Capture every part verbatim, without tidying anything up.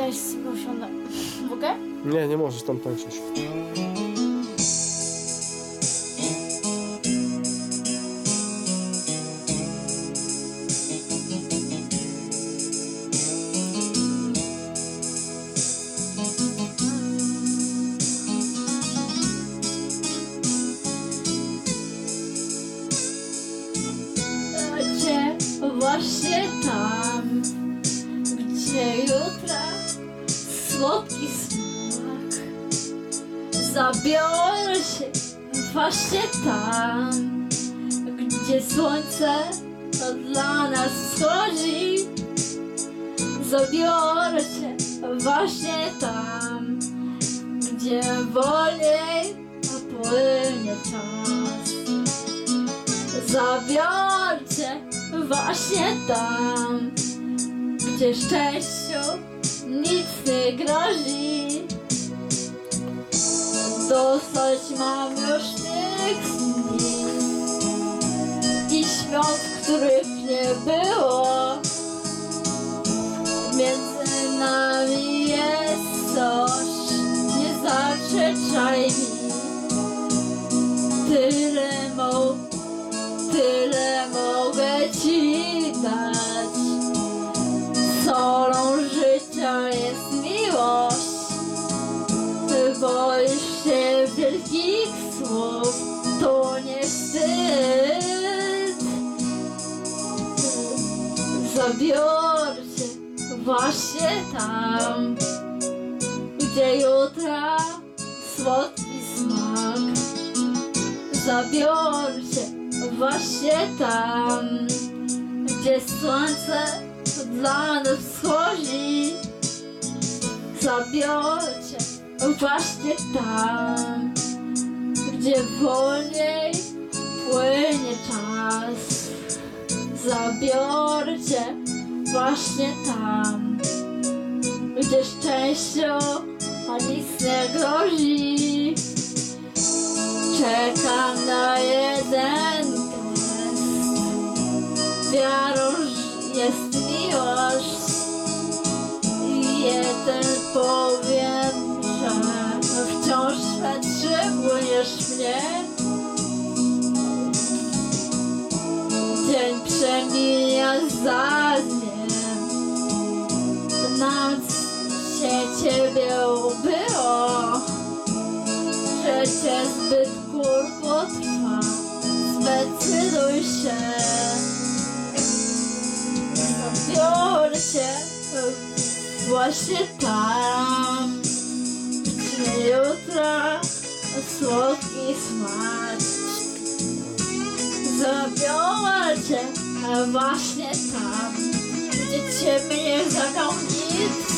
daj sobie usiądę. Mogę? Nie, nie możesz tam tańczyć. Gdzie właśnie tam, gdzie jutra słodki smak. Zabiorę się właśnie tam, gdzie słońce to dla nas wschodzi. Zabiorę się właśnie tam, gdzie wolniej płynie czas. Zabiorę cię właśnie tam, gdzie szczęściu nic nie grozi. Dosyć mam już tych dni i świąt, których nie było. Między nami jest coś, nie zaprzeczaj mi. Tyle mo, tyle mogę ci dać. Solą życia jest miłość. Boisz się wielkich słów, to nie wstyd. Zabiorę cię właśnie tam, gdzie jutra słodki smak. Zabiorę cię właśnie tam, gdzie słońce dla nas wschodzi. Zabiorę cię właśnie tam, gdzie wolniej płynie czas. Zabiorę cię właśnie tam, gdzie szczęściu a nic nie grozi. Czekam na jeden gest, wiarą jest miłość. Jeden powiem, że wciąż potrzebujesz mnie. Dzień przemija za dniem, noc się ciebie ubyło. Życie zbyt krótko trwa, zdecyduj się. Zabiorę cię właśnie tam, gdzie jutra słodki smak. Zabiorę cię właśnie tam, gdzie ciebie nie zabrał nic.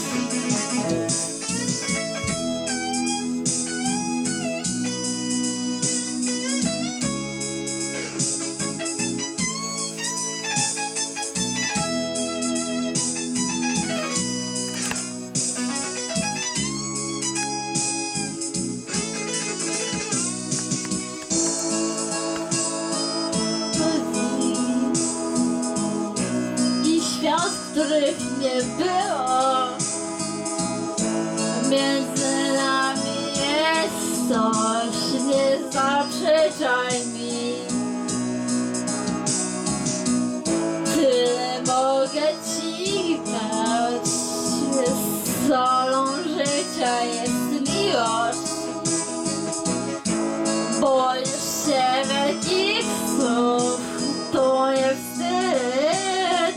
Których nie było. Między nami jest coś, nie zaprzeczaj mi. Tyle mogę ci dać, solą życia jest miłość. Boisz się wielkich słów, to nie wstyd.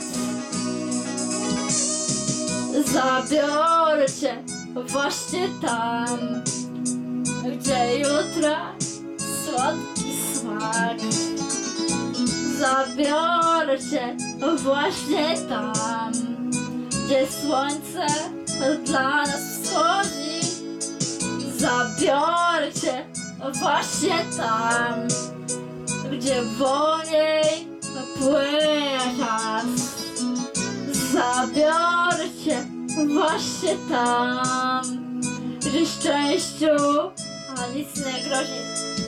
Zabiorę cię właśnie tam, gdzie jutra słodki smak. Zabiorę cię właśnie tam, gdzie słońce dla nas wschodzi. Zabiorę cię właśnie tam, gdzie wolniej płynie czas. Zabiorę cię właśnie tam, gdzie szczęściu a nic nie grozi.